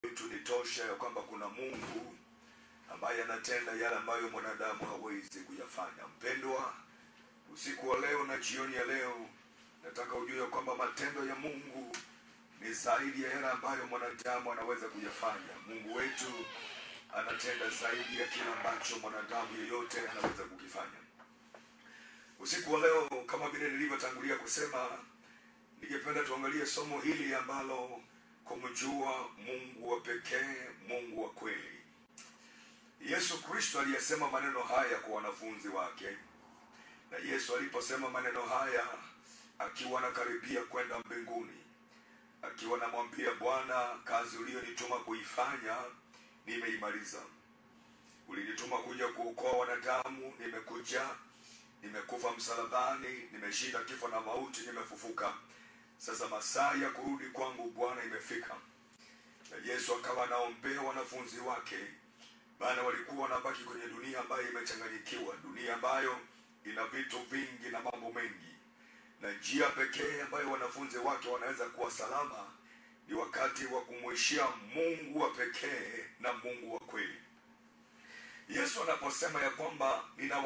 wetu ni tosha ya kwamba kuna Mungu ambaye anatenda yale ambayo mwanadamu hawezi kuyafanya. Mpendwa, usiku wa leo na jioni ya leo, nataka ujue kwamba matendo ya Mungu ni zaidi ya yale ambayo mwanadamu anaweza kuyafanya. Mungu wetu anatenda zaidi ya kila ambacho mwanadamu yeyote anaweza kukifanya. Usiku wa leo, kama vile nilivyotangulia kusema, ningependa tuangalie somo hili ambalo kumjua Mungu wa pekee, Mungu wa kweli. Yesu Kristo aliyesema maneno haya kwa wanafunzi wake. Na Yesu aliposema maneno haya akiwa anakaribia kwenda mbinguni, akiwa anamwambia Bwana, kazi uliyonituma kuifanya nimeimaliza. Ulinituma kuja kuokoa wanadamu, nimekuja. Nimekufa msalabani, nimeshinda kifo na mauti, nimefufuka. Sasa masaa ya kurudi kwangu Bwana imefika. Na Yesu akawa anaombea wanafunzi wake, maana walikuwa wanabaki kwenye dunia ambayo imechanganyikiwa, dunia ambayo ina vitu vingi na mambo mengi. Na njia pekee ambayo wanafunzi wake wanaweza kuwa salama ni wakati wa kumwishia Mungu wa pekee na Mungu wa kweli. Yesu anaposema ya kwamba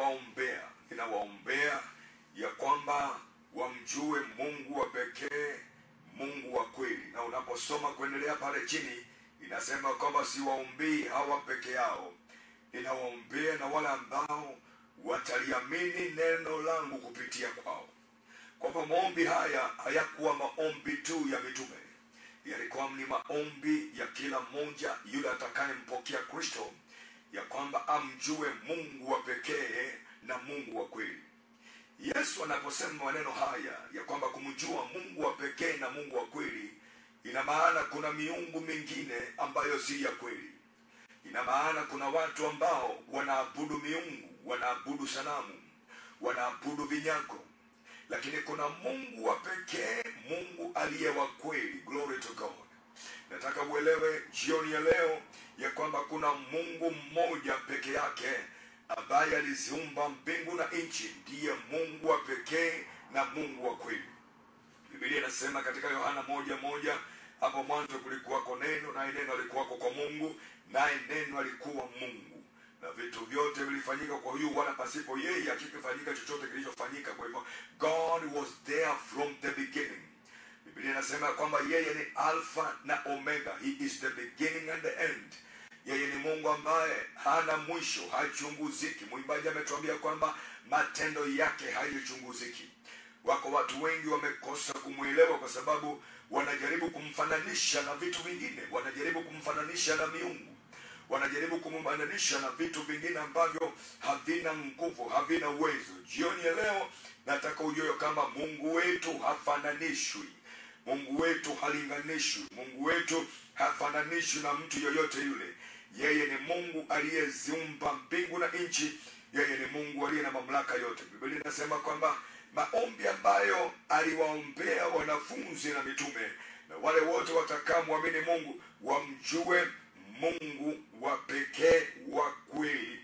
ninawaombea ya kwamba wamjue Mungu wa pekee, Mungu wa kweli. Na unaposoma kuendelea pale chini, inasema kwamba siwaombii hawa peke yao, ninawaombea na wale ambao wataliamini neno langu kupitia kwao. Kwa hivyo maombi haya hayakuwa maombi tu ya mitume, yalikuwa ni maombi ya kila mmoja yule atakayempokea Kristo, ya kwamba amjue Mungu wa pekee na Mungu wa kweli. Yesu anaposema maneno haya ya kwamba kumjua Mungu wa pekee na Mungu wa kweli, ina maana kuna miungu mingine ambayo si ya kweli. Ina maana kuna watu ambao wanaabudu miungu, wanaabudu sanamu, wanaabudu vinyago. Lakini kuna Mungu wa pekee, Mungu aliye wa kweli. Glory to God. Nataka uelewe jioni ya leo ya kwamba kuna Mungu mmoja peke yake ambaye aliziumba mbingu na nchi. Ndiye Mungu wa pekee na Mungu wa kweli. Biblia inasema katika Yohana 1:1, hapo mwanzo kulikuwako neno, naye neno alikuwako kwa Mungu, naye neno alikuwa Mungu. Na vitu vyote vilifanyika kwa huyu, wala pasipo yeye hakikufanyika chochote kilichofanyika. Kwa hivyo God was there from the beginning. Biblia inasema kwamba yeye ni Alpha na Omega. He is the beginning and the end. Yeye ni Mungu ambaye hana mwisho, hachunguziki. Mwimbaji ametuambia kwamba matendo yake hayachunguziki. Wako watu wengi wamekosa kumuelewa kwa sababu wanajaribu kumfananisha na vitu vingine, wanajaribu kumfananisha na miungu, wanajaribu kumfananisha na vitu vingine ambavyo havina nguvu, havina uwezo. Jioni ya leo nataka ujue kama Mungu wetu hafananishwi. Mungu wetu halinganishwi. Mungu wetu hafananishwi na mtu yoyote yule. Yeye ni Mungu aliyeziumba mbingu na nchi. Yeye ni Mungu aliye na mamlaka yote. Biblia inasema kwamba maombi ambayo aliwaombea wanafunzi na mitume na wale wote watakaomwamini Mungu, wamjue Mungu wa pekee wa kweli.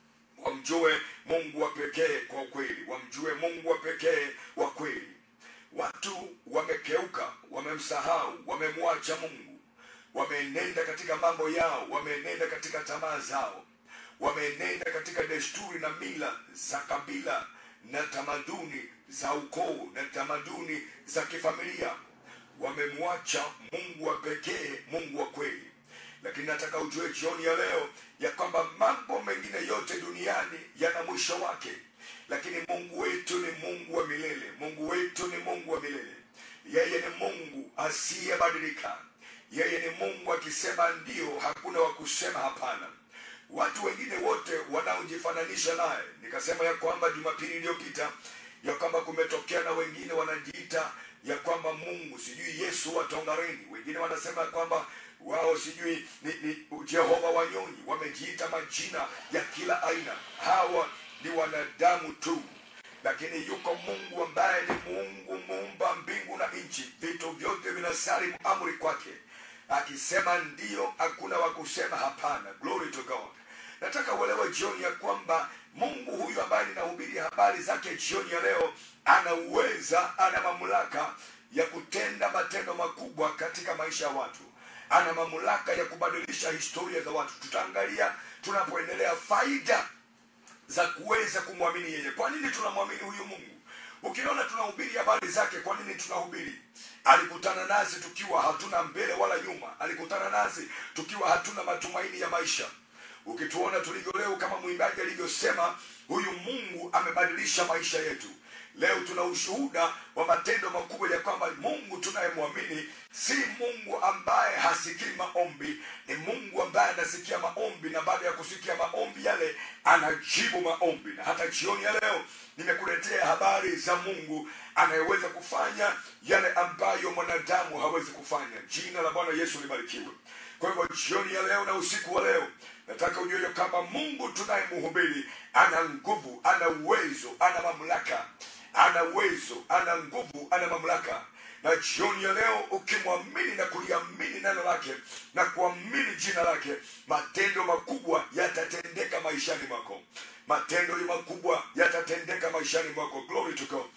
Wamjue Mungu wa pekee kwa kweli. Wamjue Mungu wa pekee wa kweli. Watu wamekeuka, wamemsahau, wamemwacha Mungu. Wameenenda katika mambo yao, wameenenda katika tamaa zao, wameenenda katika desturi na mila za kabila na tamaduni za ukoo na tamaduni za kifamilia. Wamemwacha Mungu wa pekee, Mungu wa kweli. Lakini nataka ujue jioni ya leo ya kwamba mambo mengine yote duniani yana mwisho wake. Lakini Mungu wetu ni Mungu wa milele. Mungu wetu ni Mungu wa milele. Yeye ni Mungu asiyebadilika. Yeye ni Mungu akisema ndio, hakuna wa kusema hapana. Watu wengine wote wanaojifananisha naye, nikasema ya kwamba Jumapili iliyopita ya kwamba kumetokea na wengine wanajiita ya kwamba Mungu sijui Yesu wa Tongareni. Wengine wanasema kwamba wao sijui ni Jehova Wanyonyi. Wamejiita majina ya kila aina. Hawa ni wanadamu tu. Lakini yuko Mungu ambaye ni Mungu muumba mbingu na nchi. Vitu vyote vinasalimu amri kwake. Akisema ndio, hakuna wa kusema hapana. Glory to God. Nataka uelewe jioni ya kwamba Mungu huyu ambaye ninahubiri habari zake jioni ya leo, ana uweza, ana mamlaka ya kutenda matendo makubwa katika maisha ya watu. ana mamlaka ya kubadilisha historia za watu. Tutaangalia tunapoendelea faida za kuweza kumwamini yeye. Kwa nini tunamwamini huyu Mungu? Ukiona tunahubiri habari zake, kwa nini tunahubiri? Alikutana nasi tukiwa hatuna mbele wala nyuma. Alikutana nasi tukiwa hatuna matumaini ya maisha. Ukituona tulivyo leo, kama mwimbaji alivyosema, huyu Mungu amebadilisha maisha yetu. Leo tuna ushuhuda wa matendo makubwa ya kwamba Mungu tunayemwamini si Mungu ambaye hasikii maombi, ni Mungu ambaye anasikia maombi, na baada ya kusikia maombi yale anajibu maombi. Na hata jioni ya leo nimekuletea habari za Mungu anayeweza kufanya yale ambayo mwanadamu hawezi kufanya. Jina la Bwana Yesu libarikiwe. Kwa hivyo jioni ya leo na usiku wa leo nataka ujue kama Mungu tunayemhubiri ana nguvu, ana uwezo, ana mamlaka. Ana uwezo, ana nguvu, ana mamlaka. Na jioni ya leo ukimwamini na kuliamini neno lake na kuamini jina lake, matendo makubwa yatatendeka maishani mwako. Matendo makubwa yatatendeka maishani mwako. Glory to God.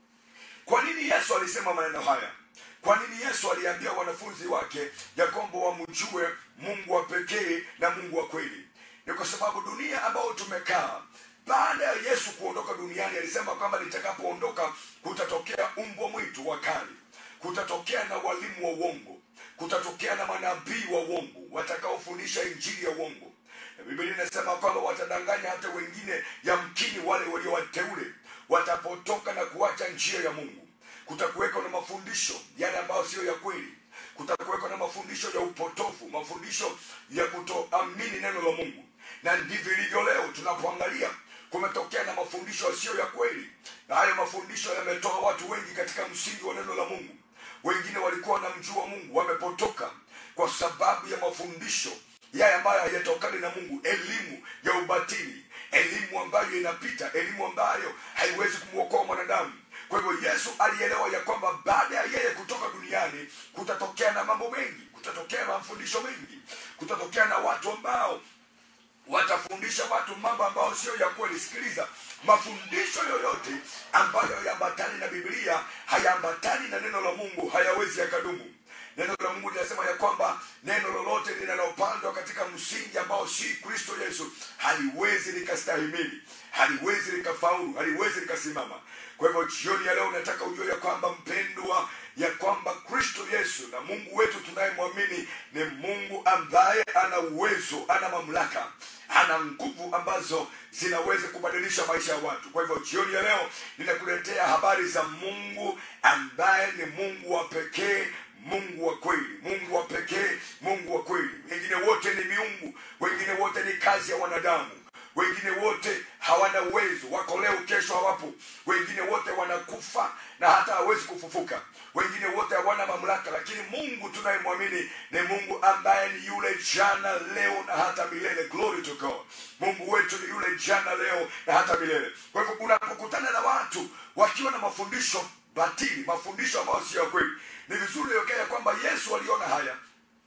Kwa nini Yesu alisema maneno haya? Kwa nini Yesu aliambia wanafunzi wake ya kwamba wamjue Mungu wa pekee na Mungu wa kweli? Ni kwa sababu dunia ambayo tumekaa, baada ya Yesu kuondoka duniani, alisema kwamba nitakapoondoka kutatokea umbwa mwitu wakali, kutatokea na walimu wa uongo, kutatokea na manabii wa uongo watakaofundisha injili ya uongo. Na Biblia inasema kwamba watadanganya hata wengine, yamkini wale waliowateule watapotoka na kuacha njia ya Mungu. Kutakuweko na mafundisho yale ambayo sio ya kweli. Kutakuweko na mafundisho ya upotofu, mafundisho ya kutoamini neno la Mungu. Na ndivyo ilivyo leo tunapoangalia, kumetokea na mafundisho yasiyo ya kweli. Na hayo mafundisho yametoa watu wengi katika msingi wa neno la Mungu. Wengine walikuwa wanamjua Mungu wamepotoka kwa sababu ya mafundisho yale ambayo hayatokani na Mungu, elimu ya ubatili, elimu ambayo inapita, elimu ambayo haiwezi kumwokoa mwanadamu. Kwa hivyo Yesu alielewa ya kwamba baada ya yeye kutoka duniani kutatokea na mambo mengi, kutatokea mafundisho mengi, kutatokea na watu ambao watafundisha watu mambo ambayo sio ya kweli. Sikiliza, mafundisho yoyote ambayo hayaambatani na Biblia, hayaambatani na neno la Mungu, hayawezi yakadumu. Neno la Mungu linasema ya kwamba neno lolote linalopandwa katika msingi ambao si Kristo Yesu haliwezi likastahimili, haliwezi likafaulu, haliwezi likasimama. Kwa hivyo jioni ya leo nataka ujue ya kwamba mpendwa, ya kwamba Kristo Yesu na Mungu wetu tunayemwamini ni Mungu ambaye ana uwezo, ana mamlaka, ana nguvu ambazo zinaweza kubadilisha maisha ya watu. Kwa hivyo jioni ya leo ninakuletea habari za Mungu ambaye ni Mungu wa pekee, Mungu wa kweli, Mungu wa pekee, Mungu wa kweli. Wengine wote ni miungu, wengine wote ni kazi ya wanadamu, wengine wote hawana uwezo, wako leo kesho hawapo. Wengine wote wanakufa na hata hawezi kufufuka. Wengine wote hawana mamlaka, lakini Mungu tunayemwamini ni Mungu ambaye ni yule jana, leo na hata milele. Glory to God. Mungu wetu ni yule jana, leo na hata milele. Kwa hivyo unapokutana na watu wakiwa na mafundisho batili, mafundisho ambayo sio ya kweli, ni vizuri ya kwamba Yesu aliona haya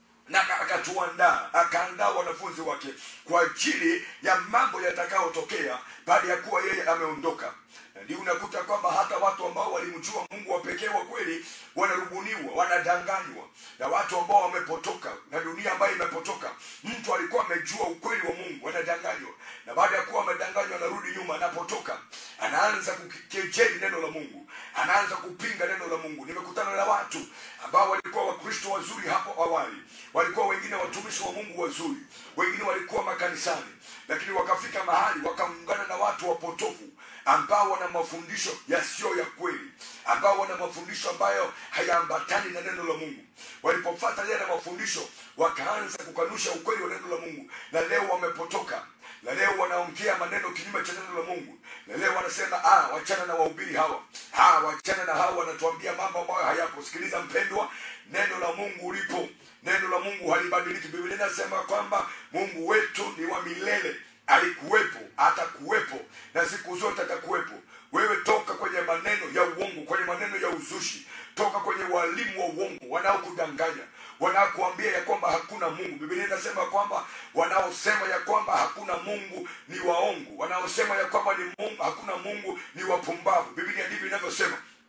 na akatuandaa, akaandaa wanafunzi wake kwa ajili ya mambo yatakayotokea baada ya kuwa yeye ameondoka. Ndio unakuta kwamba hata watu ambao walimjua Mungu wa pekee wa kweli wanarubuniwa, wanadanganywa na watu ambao wamepotoka, na dunia ambayo imepotoka. Mtu alikuwa amejua ukweli wa Mungu, anadanganywa, na baada ya kuwa amedanganywa anarudi nyuma, anapotoka anaanza kukejeli neno la Mungu, anaanza kupinga neno la Mungu. Nimekutana na watu ambao walikuwa Wakristo wazuri hapo awali, walikuwa wengine watumishi wa Mungu wazuri, wengine walikuwa makanisani, lakini wakafika mahali wakaungana na watu wapotofu ambao wana mafundisho yasiyo ya kweli, ambao wana mafundisho ambayo hayaambatani na neno la Mungu. Walipofuata yale mafundisho wakaanza kukanusha ukweli wa neno la Mungu, na leo wamepotoka, na leo wanaongea maneno kinyume cha neno la Mungu, na leo wanasema wachana na wahubiri hawa, wachana na hawa wanatuambia mambo ambayo hayapo. Sikiliza mpendwa, neno la Mungu lipo, neno la Mungu halibadiliki. Biblia inasema kwamba Mungu wetu ni wa milele, alikuwepo, atakuwepo na siku zote atakuwepo. Wewe toka kwenye maneno ya uongo, kwenye maneno ya uzushi, toka kwenye walimu wa uongo wanaokudanganya, wanaokuambia ya kwamba hakuna Mungu. Biblia inasema kwamba wanaosema ya kwamba hakuna Mungu ni waongo, wanaosema ya kwamba ni Mungu, hakuna Mungu ni wapumbavu. Biblia ndivyo inavyosema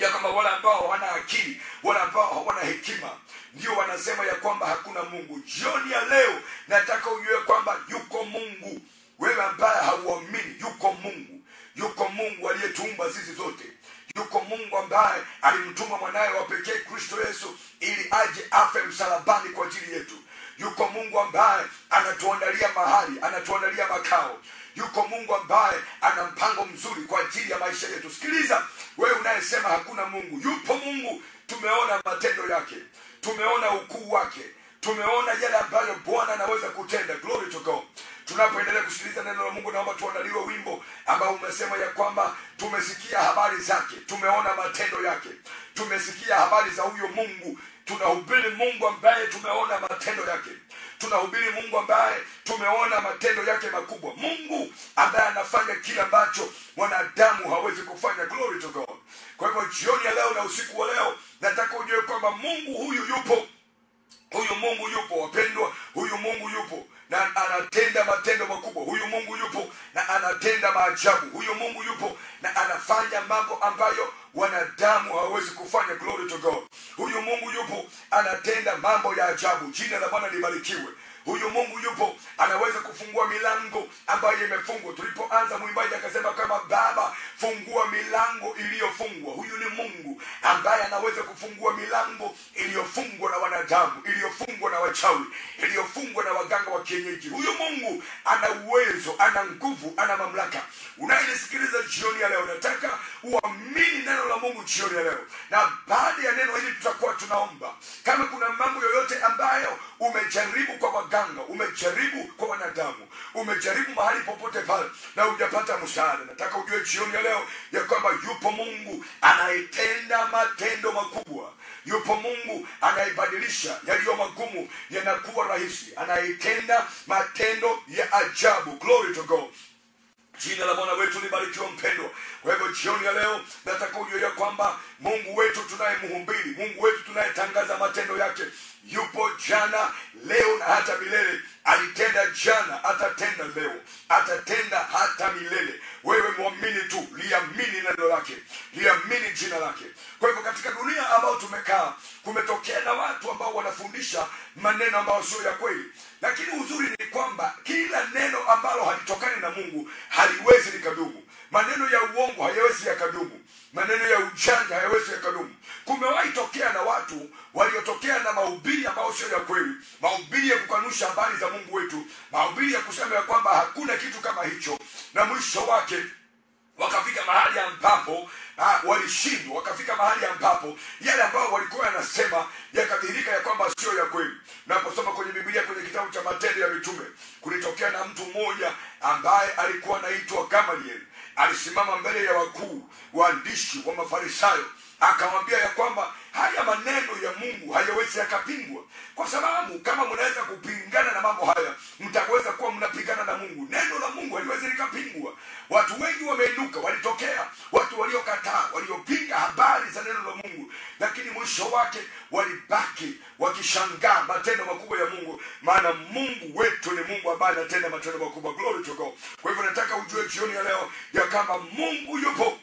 ya kwamba wale ambao hawana akili, wale ambao hawana hekima, ndio wanasema ya kwamba hakuna Mungu. Jioni ya leo nataka ujue kwamba yuko Mungu. Wewe ambaye hauamini, yuko Mungu. Yuko Mungu aliyetuumba sisi zote. Yuko Mungu ambaye alimtuma mwanae wa pekee Kristo Yesu ili aje afe msalabani kwa ajili yetu. Yuko Mungu ambaye anatuandalia mahali, anatuandalia makao. Yuko Mungu ambaye ana mpango mzuri kwa ajili ya maisha yetu. Sikiliza, wewe unayesema hakuna Mungu, yupo Mungu. Tumeona matendo yake, tumeona ukuu wake, tumeona yale ambayo Bwana anaweza kutenda. Glory to God. Tunapoendelea kusikiliza neno la Mungu, naomba tuandaliwe wimbo ambao umesema ya kwamba tumesikia habari zake, tumeona matendo yake. Tumesikia habari za huyo Mungu, tunahubiri Mungu ambaye tumeona matendo yake. Tunahubiri Mungu ambaye tumeona matendo yake makubwa. Mungu ambaye anafanya kila ambacho mwanadamu hawezi kufanya. Glory to God. Kwa hivyo jioni ya leo na usiku wa leo nataka ujue kwamba Mungu huyu yupo. Huyu Mungu yupo wapendwa, huyu Mungu yupo na anatenda matendo makubwa. Huyu Mungu yupo na anatenda maajabu. Huyu Mungu yupo na anafanya mambo ambayo wanadamu hawawezi kufanya. Glory to God. Huyu Mungu yupo anatenda mambo ya ajabu. Jina la Bwana libarikiwe. Huyu Mungu yupo anaweza kufungua milango ambayo imefungwa. Tulipoanza mwimbaji akasema kama Baba fungua milango iliyofungwa. Huyu ni Mungu ambaye anaweza kufungua milango iliyofungwa na wanadamu, iliyofungwa na wachawi, iliyofungwa na waganga wa kienyeji. Huyu Mungu ana uwezo, ana nguvu, ana mamlaka. Unayenisikiliza jioni ya leo, nataka uamini neno la Mungu jioni ya leo. Na baada ya neno hili tutakuwa tunaomba. Kama kuna mambo yoyote ambayo umejaribu kwa waganga, umejaribu kwa wanadamu, umejaribu mahali popote pale na hujapata msaada, nataka ujue jioni ya leo ya kwamba yupo Mungu anayetenda matendo makubwa. Yupo Mungu anayebadilisha yaliyo magumu yanakuwa rahisi, anayetenda matendo ya ajabu. Glory to God. Jina la Bwana wetu libarikiwe mpendwa. Kwa hivyo jioni ya leo nataka ujue ya kwamba Mungu wetu tunayemhubiri, Mungu wetu tunayetangaza matendo yake, yupo jana, leo na hata milele. Alitenda jana, atatenda leo, atatenda hata milele. Wewe muamini tu, liamini neno lake, liamini jina lake. Kwa hivyo katika dunia ambayo tumekaa, kumetokea na watu ambao wanafundisha maneno ambayo sio ya kweli. Lakini uzuri ni kwamba kila neno ambalo halitokani na Mungu haliwezi likadumu. Maneno ya uongo hayawezi yakadumu. Maneno ya ujanja hayawezi yakadumu. Kumewahi tokea na watu waliotokea na mahubiri ambayo sio ya kweli, mahubiri ya kukanusha habari za Mungu wetu, mahubiri ya kusema ya kwamba hakuna kitu kama hicho, na mwisho wake wakafika mahali ambapo walishindwa, wakafika mahali ambapo yale ambao walikuwa yanasema yakadhihirika ya kwamba sio ya kweli. Naposoma kwenye Biblia kwenye kitabu cha Matendo ya Mitume, kulitokea na mtu mmoja ambaye alikuwa anaitwa Gamaliel. Alisimama mbele ya wakuu waandishi wa Mafarisayo, akamwambia ya kwamba haya maneno ya Mungu hayawezi yakapingwa, kwa sababu kama mnaweza kupingana na mambo haya, mtaweza kuwa mnapingana na Mungu. Neno la Mungu haliwezi likapingwa. Watu wengi wameinuka, walitokea watu waliokataa, waliopinga habari za neno la Mungu, lakini mwisho wake walibaki wakishangaa matendo makubwa ya Mungu, maana Mungu wetu ni Mungu ambaye anatenda matendo makubwa. Glory to God. Kwa hivyo nataka ujue jioni ya leo ya kama Mungu yupo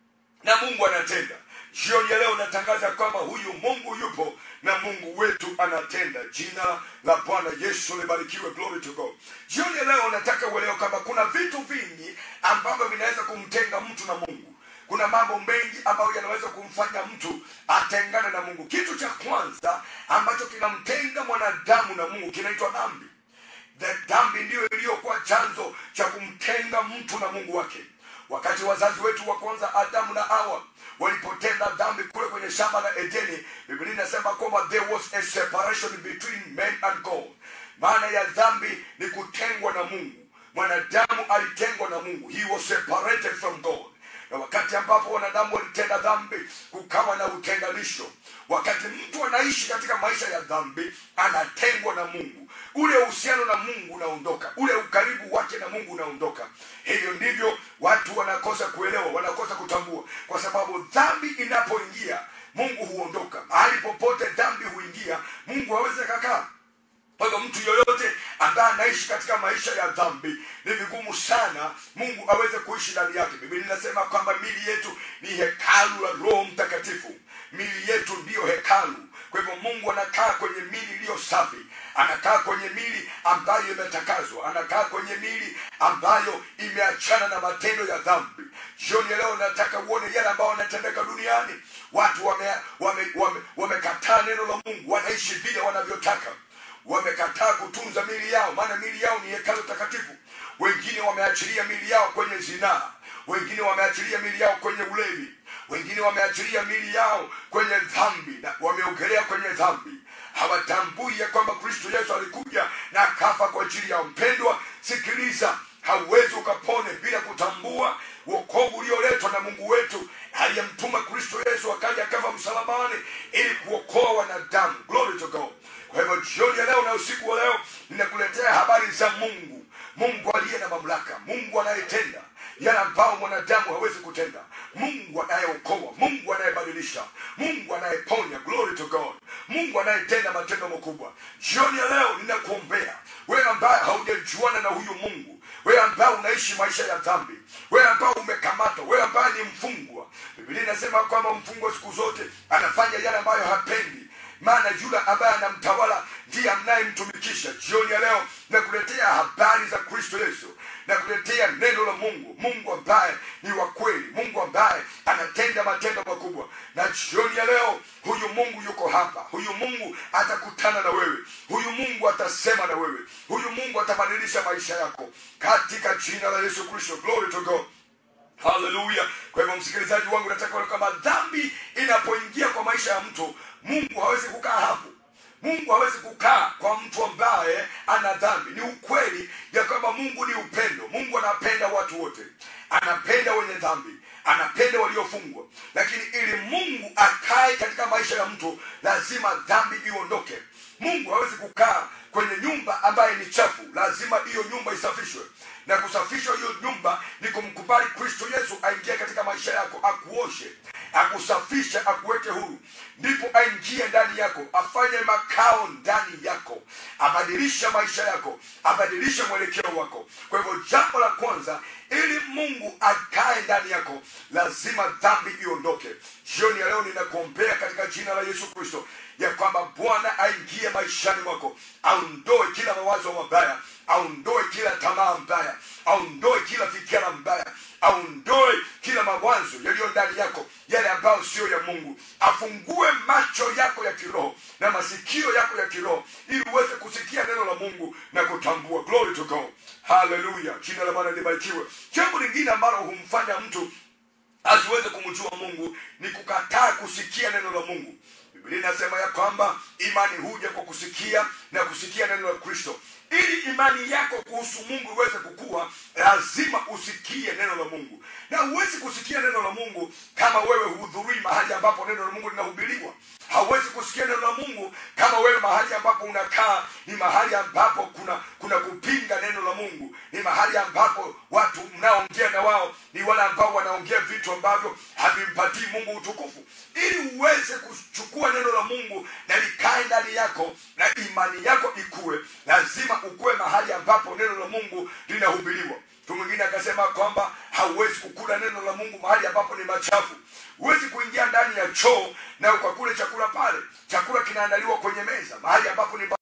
na Mungu anatenda. Jioni ya leo natangaza kwamba huyu Mungu yupo na Mungu wetu anatenda. Jina la Bwana Yesu libarikiwe. Glory to God. Jioni ya leo nataka uelewe kwamba kuna vitu vingi ambavyo vinaweza kumtenga mtu na Mungu. Kuna mambo mengi ambayo yanaweza kumfanya mtu atengane na Mungu. Kitu cha kwanza ambacho kinamtenga mwanadamu na Mungu kinaitwa dhambi. Dhambi ndio iliyokuwa chanzo cha kumtenga mtu na Mungu wake. Wakati wazazi wetu wa kwanza Adamu na Hawa walipotenda dhambi kule kwenye shamba la Edeni, Biblia inasema kwamba there was a separation between man and God. Maana ya dhambi ni kutengwa na Mungu. Mwanadamu alitengwa na Mungu. He was separated from God. Na wakati ambapo wanadamu walitenda dhambi, kukawa na utenganisho. Wakati mtu anaishi katika maisha ya dhambi, anatengwa na Mungu. Ule uhusiano na Mungu unaondoka, ule ukaribu wake na Mungu unaondoka. Hivyo ndivyo watu wanakosa kuelewa, wanakosa kutambua, kwa sababu dhambi inapoingia, Mungu huondoka. Mahali popote dhambi huingia, Mungu hawezi kukaa. Kwa hivyo mtu yoyote ambaye anaishi katika maisha ya dhambi, ni vigumu sana Mungu aweze kuishi ndani yake. Biblia inasema kwamba miili yetu ni hekalu la Roho Mtakatifu. Miili yetu ndiyo hekalu. Kwa hivyo Mungu anakaa kwenye miili iliyo safi, anakaa kwenye miili ambayo imetakazwa, anakaa kwenye miili ambayo imeachana na matendo ya dhambi. Jioni leo nataka uone yale ambayo yanatendeka duniani. Watu wamekataa neno la Mungu, wanaishi vile wanavyotaka. Wamekataa kutunza miili yao, maana miili yao ni hekalu takatifu. Wengine wameachilia miili yao kwenye zinaa, wengine wameachilia miili yao kwenye ulevi, wengine wameachilia miili yao kwenye dhambi na wameogelea kwenye dhambi. Hawatambui ya kwamba Kristo Yesu alikuja na akafa kwa ajili ya mpendwa. Sikiliza, hauwezi ukapone bila kutambua wokovu ulioletwa na Mungu wetu aliyemtuma Kristo Yesu akaja akafa msalabani ili kuokoa wanadamu. Glory to God. Kwa hivyo jioni ya leo na usiku wa leo ninakuletea habari za Mungu. Mungu aliye na mamlaka, Mungu anayetenda yale ambao mwanadamu hawezi kutenda, Mungu anayeokoa, Mungu anayebadilisha, Mungu anayeponya. Glory to God. Mungu anayetenda matendo makubwa. Jioni ya leo ninakuombea wewe ambaye haujajuana na huyu Mungu, wewe ambaye unaishi maisha ya dhambi, wewe ambaye umekamatwa, wewe ambaye ni mfungwa. Biblia inasema kwamba mfungwa siku zote anafanya yale ambayo hapendi, maana yule ambaye anamtawala ndiye mnayemtumikisha. Jioni ya leo nakuletea habari za Kristo Yesu, nakuletea neno la Mungu, Mungu ambaye ni wa kweli, Mungu ambaye anatenda matendo makubwa. Na jioni ya leo huyu Mungu yuko hapa. Huyu Mungu atakutana na wewe, huyu Mungu atasema na wewe, huyu Mungu atabadilisha maisha yako katika jina la Yesu Kristo. Glory to God. Hallelujah. Kwa hivyo msikilizaji wangu, nataka kama dhambi inapoingia kwa maisha ya mtu, Mungu hawezi kukaa hapo. Mungu hawezi kukaa kwa mtu ambaye ana dhambi. Ni ukweli ya kwamba Mungu ni upendo. Mungu anapenda watu wote, anapenda wenye dhambi, anapenda waliofungwa. Lakini ili Mungu akae katika maisha ya mtu, lazima dhambi iondoke. Mungu hawezi kukaa kwenye nyumba ambaye ni chafu. Lazima hiyo nyumba isafishwe, na kusafishwa hiyo nyumba ni kumkubali Kristo Yesu aingie katika maisha yako, akuoshe, akusafishe, akuweke huru. Ndipo aingie ndani yako, afanye makao ndani yako, abadilisha maisha yako, abadilisha mwelekeo wako. Kwa hivyo jambo la kwanza, ili Mungu akae ndani yako, lazima dhambi iondoke. Jioni ya leo ninakuombea katika jina la Yesu Kristo ya kwamba Bwana aingie maishani mwako, aondoe kila mawazo mabaya, aondoe kila tamaa mbaya, aondoe kila fikira mbaya, aondoe kila mawazo yaliyo ndani yako, yale ambayo sio ya Mungu. Afungue macho yako ya kiroho na masikio yako ya kiroho, ili uweze kusikia neno la Mungu na kutambua. Glory to God. Hallelujah. Jina la Bwana libarikiwe. Jambo lingine ambalo humfanya mtu asiweze kumjua Mungu ni kukataa kusikia neno la Mungu. Biblia inasema ya kwamba imani huja kwa kusikia na kusikia neno la Kristo. Ili imani yako kuhusu Mungu iweze kukua, lazima usikie neno la Mungu. Na huwezi kusikia neno la Mungu kama wewe hudhurii mahali ambapo neno la Mungu linahubiriwa. Hauwezi kusikia neno la Mungu kama wewe mahali ambapo unakaa ni mahali ambapo kuna kupinga neno la Mungu. Ni mahali ambapo watu mnaongea na wao ni wale ambao wanaongea vitu ambavyo havimpatii Mungu utukufu. Ili uweze kuchukua neno la Mungu na likae ndani yako na imani yako ikue, lazima ukue mahali ambapo neno la Mungu linahubiriwa. Mtu mwingine akasema kwamba hauwezi kukula neno la Mungu mahali ambapo ni machafu. Huwezi kuingia ndani ya choo na ukakule chakula pale. Chakula kinaandaliwa kwenye meza mahali ambapo ni